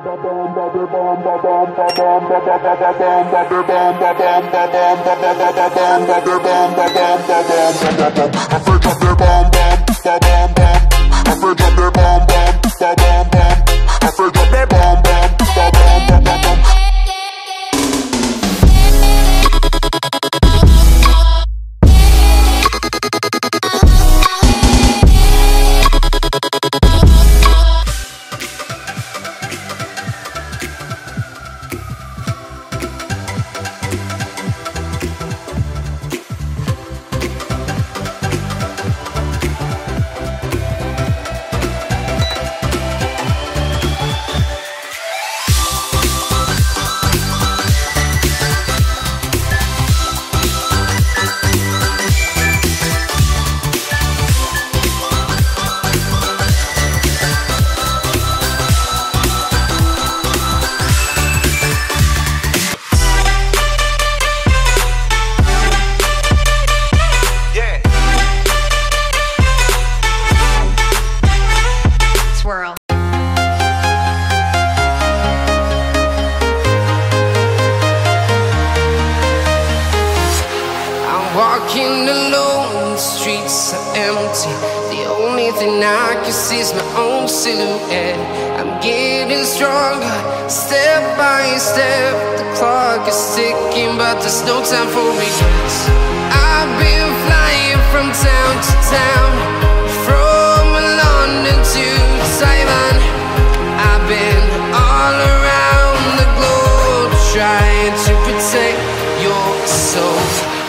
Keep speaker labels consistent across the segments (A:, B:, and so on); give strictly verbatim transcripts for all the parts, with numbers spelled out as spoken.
A: Walking alone, the streets are empty. The only thing I can see is my own silhouette. I'm getting stronger, step by step. The clock is ticking, but there's no time for regrets. I've been flying from town to town, from London to Taiwan. I've been all around the globe, trying to protect your soul.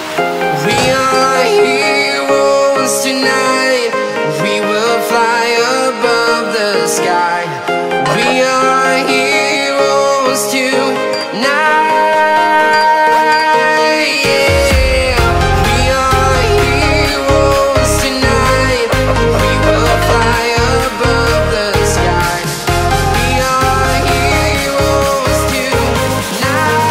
A: We are heroes tonight. We will fly above the sky. We are heroes tonight. Yeah. We are heroes tonight. We will fly above the sky. We are heroes tonight.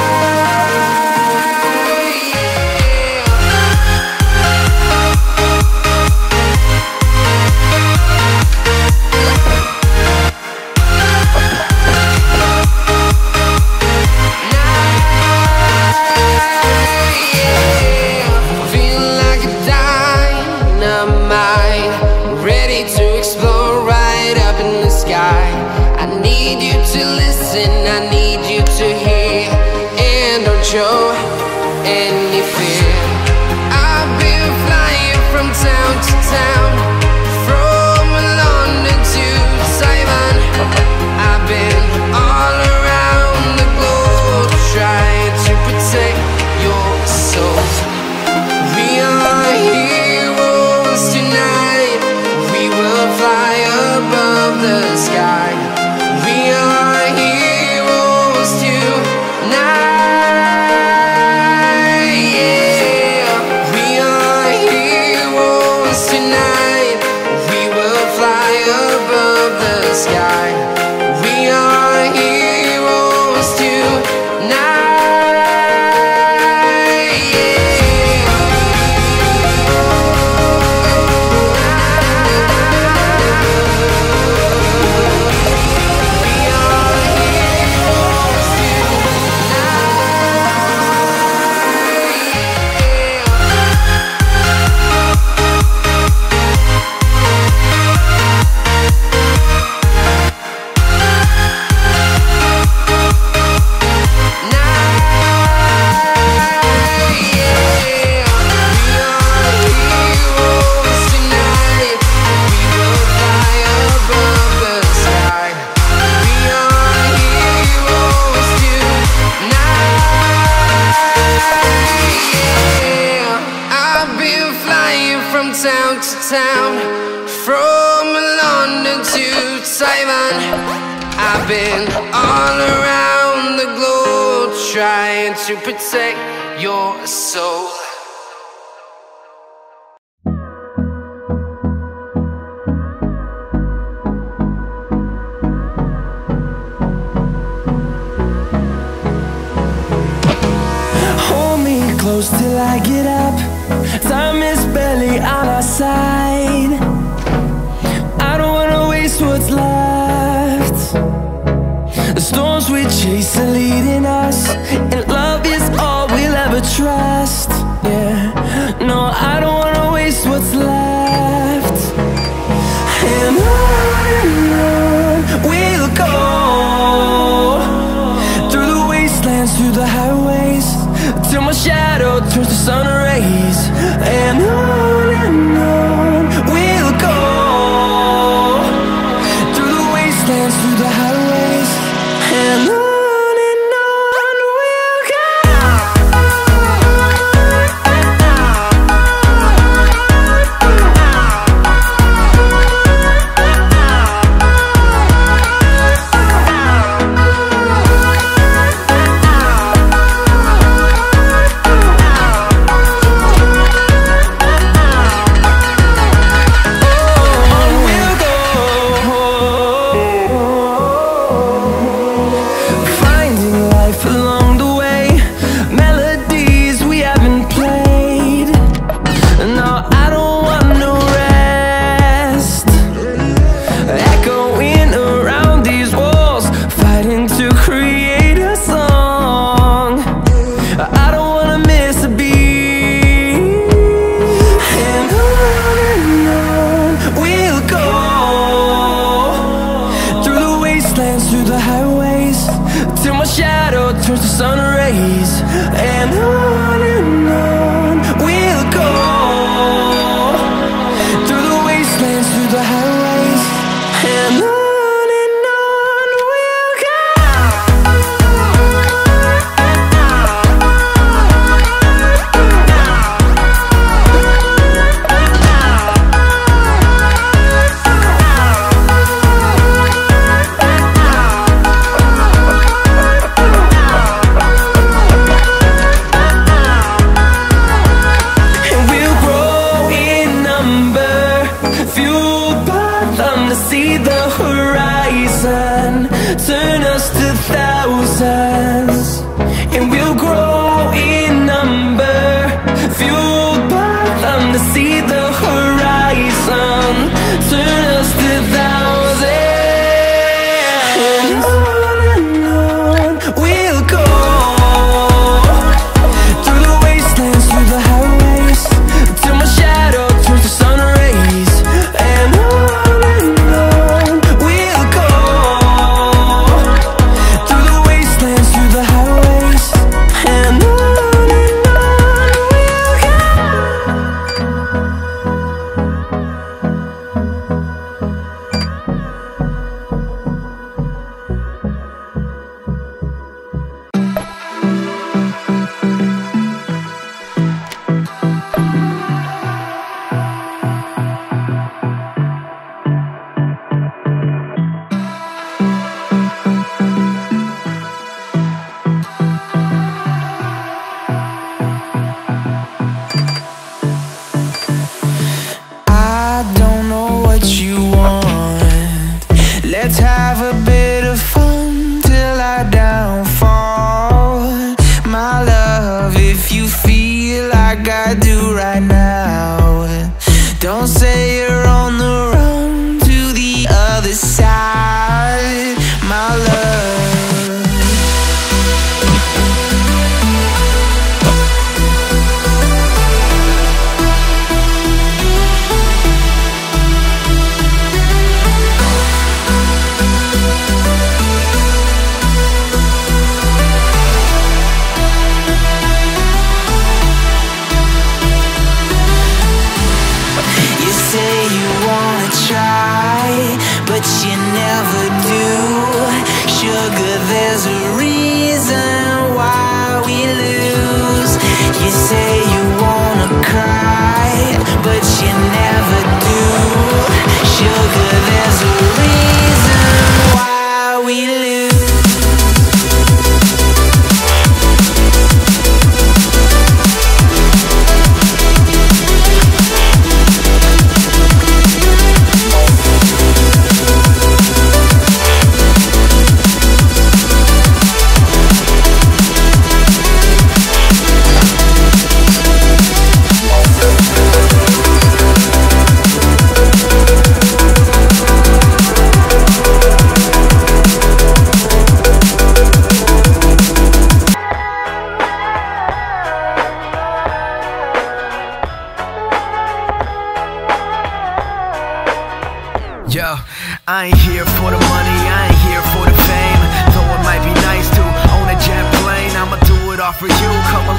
A: I need you to hear, and don't show any fear. I've been flying from town to town, from London to Taiwan. I've been all around the globe, trying to protect your soul. We are heroes tonight. We will fly above the sky. We are heroes tonight. Yeah. We are heroes tonight. We will fly above the sky. We are heroes tonight. Town to town, from London to Taiwan. I've been all around the globe, trying to protect your soul.
B: Hold me close till I get up. Time is barely on our side. I don't wanna waste what's left. storms we chase are leading us, and love is all we'll ever trust. Yeah, no, I don't wanna waste what's left. And on and on we'll go, through the wastelands, through the highways, till my shadow turns to sun rays. And on and on we'll go, through the wastelands, through the highways, and on. Turns to sun rays, and on and on we'll go, through the wastelands, through the highways, and on. Turn us to thousands, and we'll grow in number, fueled by them to see the horizon. Turn us to thousands, and on and on we'll go, through the wastelands, through the highways, till my shadow turns to sun rays. And on and on we'll go, through the wastelands, through the highways, and on and on we'll go. I don't know what you want. Let's have a bit of fun till I downfall. My love, if you feel like I do right now, don't say you're on the run to the other side, my love. You say you wanna try, but you never do. Sugar, there's a reason why we lose. You say you wanna cry, but you never do. Sugar, there's a reason why we lose.
C: Yo, I ain't here for the money, I ain't here for the fame. Though it might be nice to own a jet plane, I'ma do it all for you. Come